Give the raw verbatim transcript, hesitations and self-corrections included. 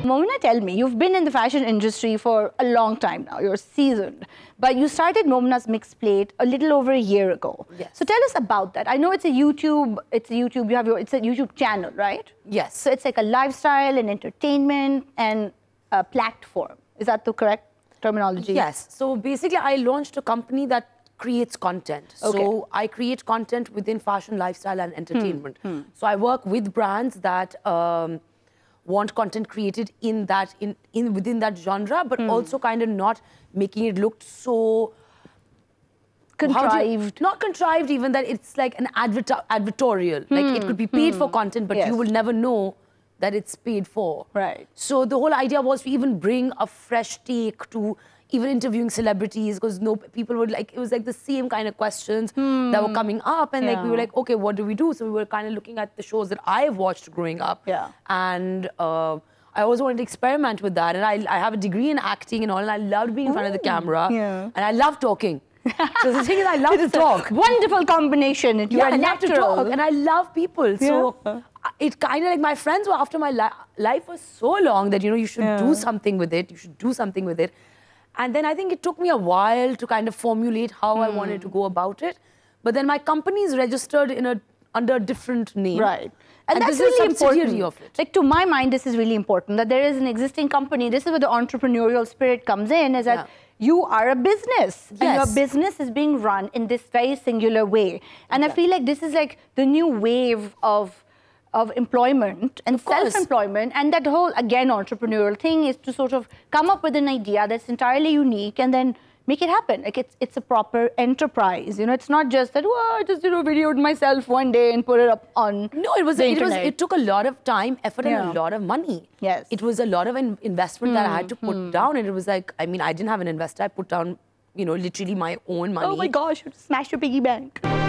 Momina, tell me, you've been in the fashion industry for a long time now. You're seasoned. But you started Momina's Mixed Plate a little over a year ago. Yes. So tell us about that. I know it's a YouTube, it's a YouTube, you have your, it's a YouTube channel, right? Yes. So it's like a lifestyle and entertainment and a platform. Is that the correct terminology? Yes. So basically, I launched a company that creates content. Okay. So I create content within fashion, lifestyle, and entertainment. Hmm. Hmm. So I work with brands that um, want content created in that in, in within that genre, but Hmm. also kind of not making it look so Contrived. You, not contrived, even that it's like an advert advertorial. Hmm. Like it could be paid Hmm. for content, but Yes. you will never know that it's paid for. Right. So the whole idea was to even bring a fresh take to even interviewing celebrities, because no people would like, it was like the same kind of questions Hmm. that were coming up, and like we were Yeah. like, okay, what do we do? So we were kind of looking at the shows that I've watched growing up. Yeah. And uh, I always wanted to experiment with that. And I, I have a degree in acting and all, and I loved being in front of the camera. Yeah. And I love talking. So the thing is, I love to talk. Wonderful combination. It, Yeah, you're I love to natural. talk, and I love people. So Yeah. it kind of like my friends were after my li life was so long that, you know, you should Yeah. do something with it. You should do something with it. And then I think it took me a while to kind of formulate how I wanted to go about it. But then my company is registered in a under a different name. Right. And, And that's this is a really subsidiary important. of it. Like, to my mind, this is really important, that there is an existing company. This is where the entrepreneurial spirit comes in, is that Yeah. you are a business. And your Yes. business is being run in this very singular way. And I Exactly. feel like this is like the new wave of of employment and Of course. self-employment, and that whole, again, entrepreneurial thing is to sort of come up with an idea that's entirely unique and then make it happen. Like, it's it's a proper enterprise. You know, it's not just that, oh, I just, you know, videoed myself one day and put it up on No, it was the it was internet. it took a lot of time, effort, Yeah. and a lot of money. Yes. It was a lot of an investment that I had to put down, and it was like, I mean, I didn't have an investor. I put down, you know, literally my own money. Oh my gosh, you smash your piggy bank.